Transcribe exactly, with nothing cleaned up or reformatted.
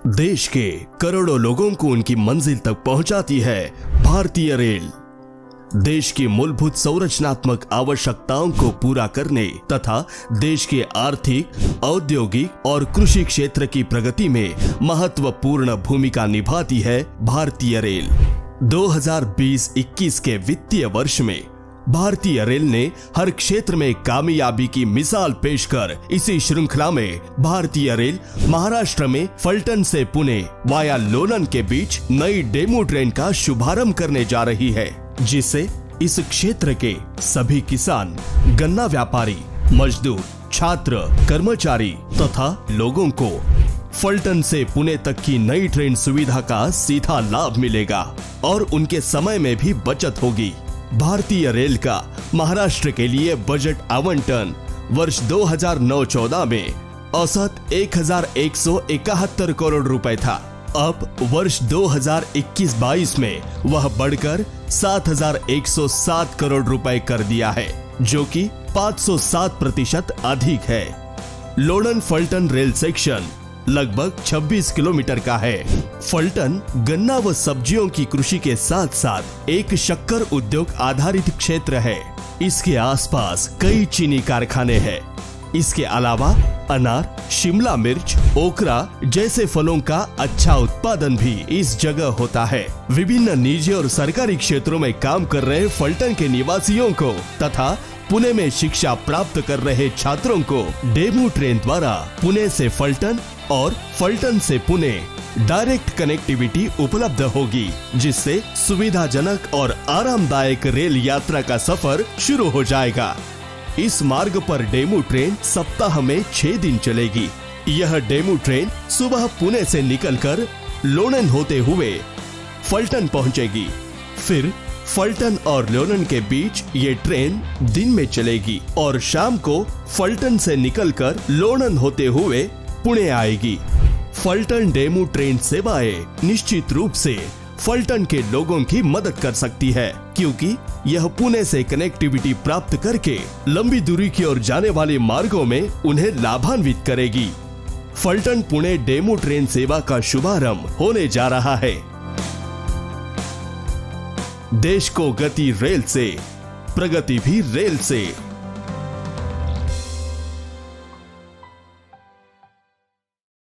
देश के करोड़ों लोगों को उनकी मंजिल तक पहुंचाती है भारतीय रेल। देश की मूलभूत संरचनात्मक आवश्यकताओं को पूरा करने तथा देश के आर्थिक, औद्योगिक और कृषि क्षेत्र की प्रगति में महत्वपूर्ण भूमिका निभाती है भारतीय रेल। दो हज़ार बीस इक्कीस के वित्तीय वर्ष में भारतीय रेल ने हर क्षेत्र में कामयाबी की मिसाल पेश कर इसी श्रृंखला में भारतीय रेल महाराष्ट्र में फलटन से पुणे वाया लोनन के बीच नई डेमू ट्रेन का शुभारंभ करने जा रही है, जिससे इस क्षेत्र के सभी किसान, गन्ना व्यापारी, मजदूर, छात्र, कर्मचारी तथा लोगों को फलटन से पुणे तक की नई ट्रेन सुविधा का सीधा लाभ मिलेगा और उनके समय में भी बचत होगी। भारतीय रेल का महाराष्ट्र के लिए बजट आवंटन वर्ष दो हज़ार नौ चौदह में औसत एक हज़ार एक सौ इकहत्तर करोड़ रुपए था। अब वर्ष दो हज़ार इक्कीस बाईस में वह बढ़कर सात हज़ार एक सौ सात करोड़ रुपए कर दिया है, जो कि पाँच सौ सात प्रतिशत अधिक है। लोनन फलटन रेल सेक्शन लगभग छब्बीस किलोमीटर का है। फलटन गन्ना व सब्जियों की कृषि के साथ साथ एक शक्कर उद्योग आधारित क्षेत्र है। इसके आसपास कई चीनी कारखाने हैं। इसके अलावा अनार, शिमला मिर्च, ओकरा जैसे फलों का अच्छा उत्पादन भी इस जगह होता है। विभिन्न निजी और सरकारी क्षेत्रों में काम कर रहे फलटन के निवासियों को तथा पुणे में शिक्षा प्राप्त कर रहे छात्रों को डेमू ट्रेन द्वारा पुणे से फलटन और फलटन से पुणे डायरेक्ट कनेक्टिविटी उपलब्ध होगी, जिससे सुविधाजनक और आरामदायक रेल यात्रा का सफर शुरू हो जाएगा। इस मार्ग पर डेमू ट्रेन सप्ताह में छह दिन चलेगी। यह डेमू ट्रेन सुबह पुणे से निकलकर लोनन होते हुए फलटन पहुंचेगी। फिर फलटन और लोनन के बीच ये ट्रेन दिन में चलेगी और शाम को फलटन से निकलकर लोनन होते हुए पुणे आएगी। फलटन डेमू ट्रेन सेवाएं निश्चित रूप से फलटन के लोगों की मदद कर सकती है, क्योंकि यह पुणे से कनेक्टिविटी प्राप्त करके लंबी दूरी की ओर जाने वाले मार्गों में उन्हें लाभान्वित करेगी। फलटन पुणे डेमू ट्रेन सेवा का शुभारंभ होने जा रहा है। देश को गति रेल से, प्रगति भी रेल से।